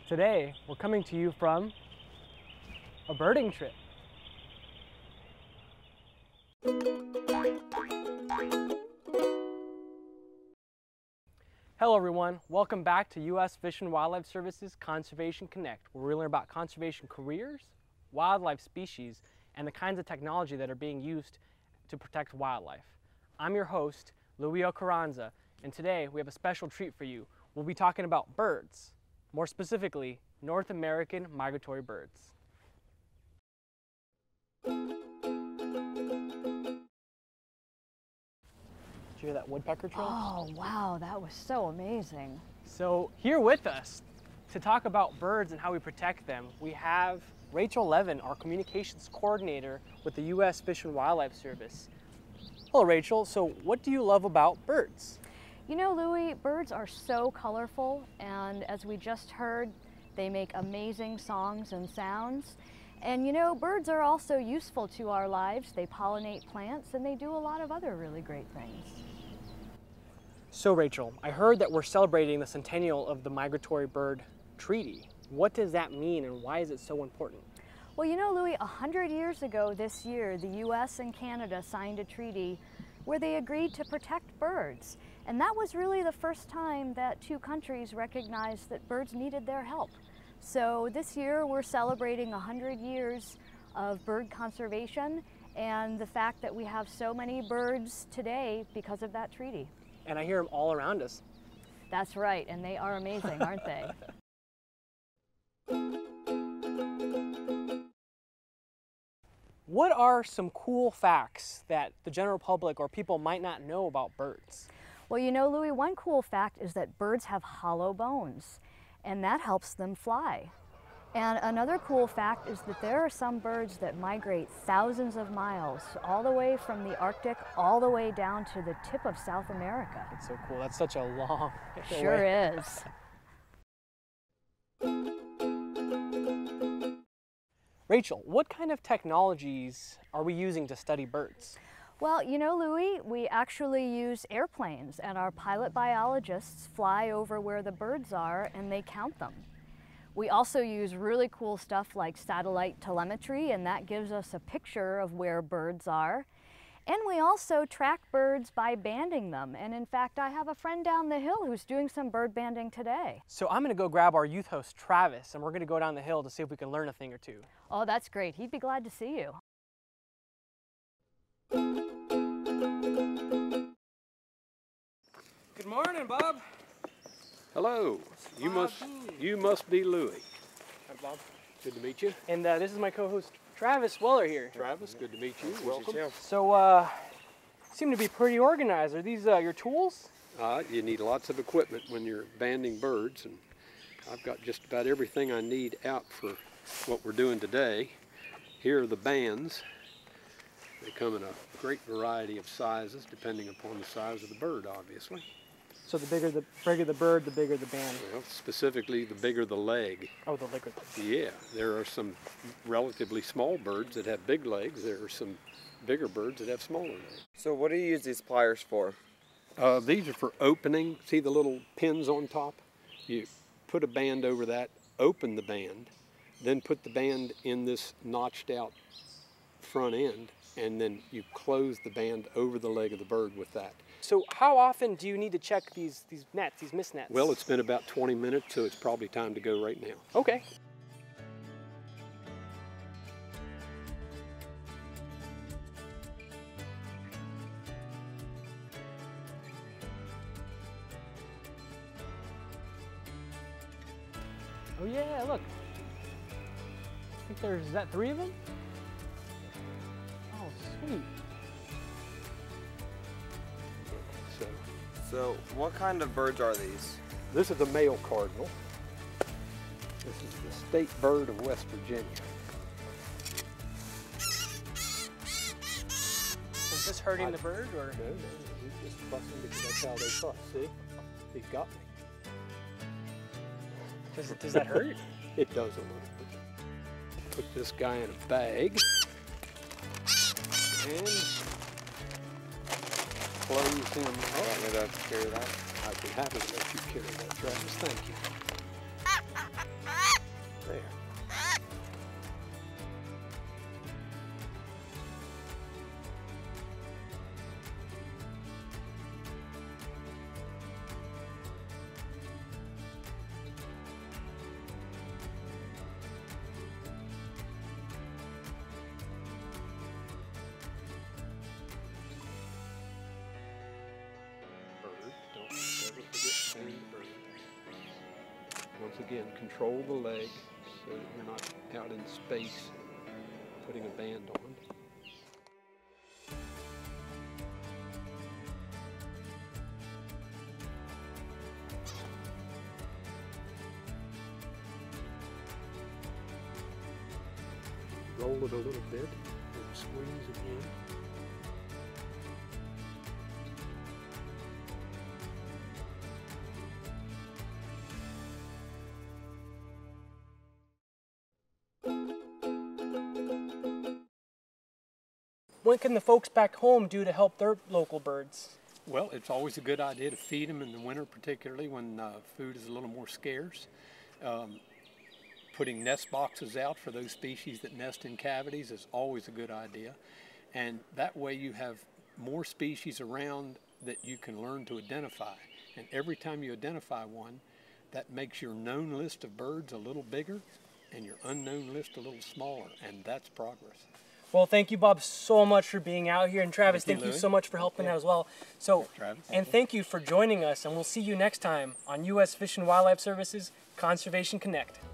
Today, we're coming to you from a birding trip. Hello everyone, welcome back to U.S. Fish and Wildlife Service's Conservation Connect, where we learn about conservation careers, wildlife species, and the kinds of technology that are being used to protect wildlife. I'm your host, Louie Ocaranza, and today we have a special treat for you. We'll be talking about birds, more specifically, North American migratory birds. Did you hear that woodpecker trill? Oh, wow, that was so amazing. So here with us to talk about birds and how we protect them, we have Rachel Levin, our communications coordinator with the U.S. Fish and Wildlife Service. Hello, Rachel. So what do you love about birds? You know, Louie, birds are so colorful, and as we just heard, they make amazing songs and sounds. And you know, birds are also useful to our lives. They pollinate plants, and they do a lot of other really great things. So Rachel, I heard that we're celebrating the centennial of the Migratory Bird Treaty. What does that mean, and why is it so important? Well, you know, Louie, 100 years ago this year, the U.S. and Canada signed a treaty where they agreed to protect birds. And that was really the first time that two countries recognized that birds needed their help. So this year we're celebrating 100 years of bird conservation and the fact that we have so many birds today because of that treaty. And I hear them all around us. That's right, and they are amazing, aren't they? What are some cool facts that the general public or people might not know about birds? Well, you know, Louie, one cool fact is that birds have hollow bones, and that helps them fly. And another cool fact is that there are some birds that migrate thousands of miles, all the way from the Arctic, all the way down to the tip of South America. That's so cool. That's such a long way. Sure is. Rachel, what kind of technologies are we using to study birds? Well, you know, Louie, we actually use airplanes, and our pilot biologists fly over where the birds are and they count them. We also use really cool stuff like satellite telemetry, and that gives us a picture of where birds are. And we also track birds by banding them. And in fact, I have a friend down the hill who's doing some bird banding today. So I'm gonna go grab our youth host, Travis, and we're gonna go down the hill to see if we can learn a thing or two. Oh, that's great. He'd be glad to see you. Good morning, Bob. Hello. You must be Louie. Hi, Bob. Good to meet you. And this is my co-host, Travis Weller here. Travis, good to meet you. Welcome. So, seem to be pretty organized. Are these your tools? You need lots of equipment when you're banding birds, and I've got just about everything I need out for what we're doing today. Here are the bands. They come in a great variety of sizes, depending upon the size of the bird, obviously. So the bigger the bird, the bigger the band. Well, specifically, the bigger the leg. Oh, the bigger. Yeah, there are some relatively small birds that have big legs. There are some bigger birds that have smaller legs. So what do you use these pliers for? These are for opening. See the little pins on top? You put a band over that, open the band, then put the band in this notched out front end, and then you close the band over the leg of the bird with that. So how often do you need to check these nets, these mist nets? Well, it's been about 20 minutes, so it's probably time to go right now. Okay. Oh yeah, look. I think is that 3 of them? Oh, sweet. So what kind of birds are these? This is a male cardinal. This is the state bird of West Virginia. Is this hurting the bird, or? No, he's just fussing because that's how they fuss. See? He's got me. Does that hurt? It does a little bit. Put this guy in a bag and close him up. Maybe I have to carry that. I'd be happy to let you carry that, Travis. Thank you. again, control the leg so that you're not out in space putting a band on. Roll it a little bit and squeeze again. What can the folks back home do to help their local birds? Well, it's always a good idea to feed them in the winter, particularly when food is a little more scarce. Putting nest boxes out for those species that nest in cavities is always a good idea. And that way you have more species around that you can learn to identify. And every time you identify one, that makes your known list of birds a little bigger and your unknown list a little smaller, and that's progress. Well, thank you, Bob, so much for being out here. And Travis, thank you Louie. so much for helping out as well. So, Travis. and thank you for joining us, and we'll see you next time on U.S. Fish and Wildlife Services Conservation Connect.